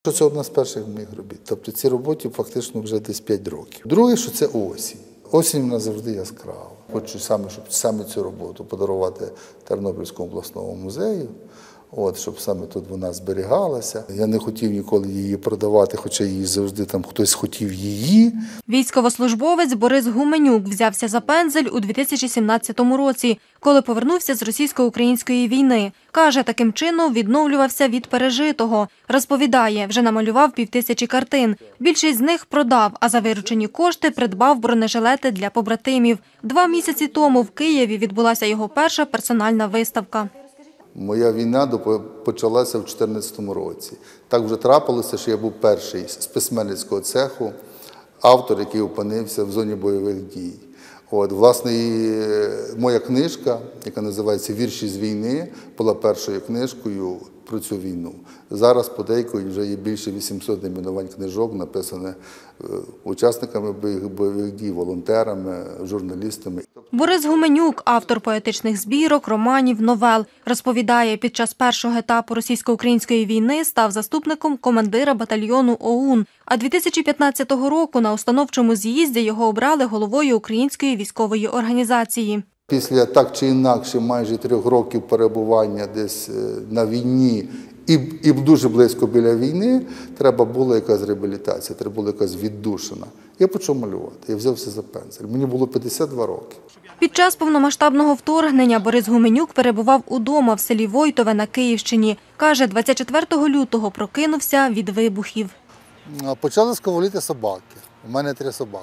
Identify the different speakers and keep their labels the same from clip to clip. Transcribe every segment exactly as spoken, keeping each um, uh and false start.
Speaker 1: Це одна з перших моїх робіт. Тобто ці роботи фактично вже десь п'ять років. Друге, що це осінь. Осінь в нас завжди яскрава. Хочу саме, щоб саме цю роботу подарувати Тернопільському обласному музею, от, щоб саме тут вона зберігалася. Я не хотів ніколи її продавати, хоча її завжди там хтось хотів її.
Speaker 2: Військовослужбовець Борис Гуменюк взявся за пензель у дві тисячі сімнадцятому році, коли повернувся з російсько-української війни. Каже, таким чином відновлювався від пережитого. Розповідає, вже намалював півтисячі картин. Більшість з них продав, а за виручені кошти придбав бронежилети для побратимів. Два місяці тому в Києві відбулася його перша персональна виставка.
Speaker 1: Моя війна почалася в дві тисячі чотирнадцятому році. Так вже трапилося, що я був перший з письменницького цеху, автор, який опинився в зоні бойових дій. От, власне, і моя книжка, яка називається «Вірші з війни», була першою книжкою про цю війну. Зараз подейкують вже є більше вісімсот найменувань книжок, написаних учасниками бойових дій, волонтерами, журналістами.
Speaker 2: Борис Гуменюк – автор поетичних збірок, романів, новел. Розповідає, під час першого етапу російсько-української війни став заступником командира батальйону ОУН. А дві тисячі п'ятнадцятого року на установчому з'їзді його обрали головою Української військової організації.
Speaker 1: Після так чи інакше майже трьох років перебування десь на війні і, і дуже близько біля війни, треба була якась реабілітація, треба була якась віддушина. Я почав малювати, я взявся за пензель. Мені було п'ятдесят два роки.
Speaker 2: Під час повномасштабного вторгнення Борис Гуменюк перебував удома в селі Войтове на Київщині. Каже, двадцять четвертого лютого прокинувся від вибухів.
Speaker 1: Почали сковаліти собаки. У мене три собаки.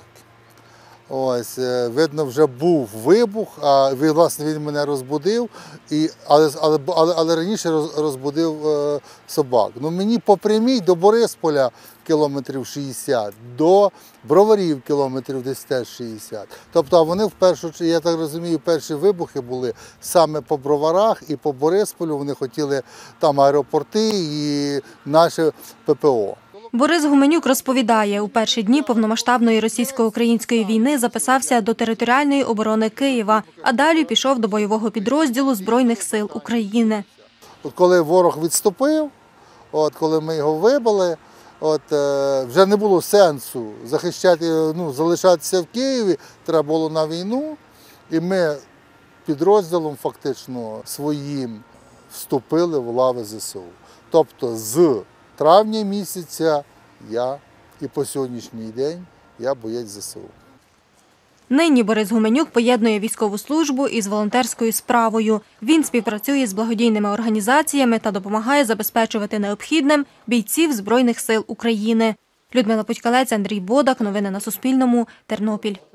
Speaker 1: Ось, видно, вже був вибух, а власне він мене розбудив, і, але, але, але, але раніше розбудив е, собак. Ну, мені по прямій до Борисполя кілометрів шістдесят, до Броварів кілометрів десь теж шістдесят. Тобто вони в першу, я так розумію, перші вибухи були саме по Броварах і по Борисполю. Вони хотіли там аеропорти і наше ППО.
Speaker 2: Борис Гуменюк розповідає, у перші дні повномасштабної російсько-української війни записався до територіальної оборони Києва, а далі пішов до бойового підрозділу Збройних сил України.
Speaker 1: От коли ворог відступив, от коли ми його вибили, от вже не було сенсу захищати, ну, залишатися в Києві, треба було на війну, і ми підрозділом фактично своїм вступили в лави ЗСУ. Тобто з травня місяця я і по сьогоднішній день я боєць ЗСУ.
Speaker 2: Нині Борис Гуменюк поєднує військову службу із волонтерською справою. Він співпрацює з благодійними організаціями та допомагає забезпечувати необхідним бійців Збройних сил України. Людмила Путькалець, Андрій Бодак. Новини на Суспільному. Тернопіль.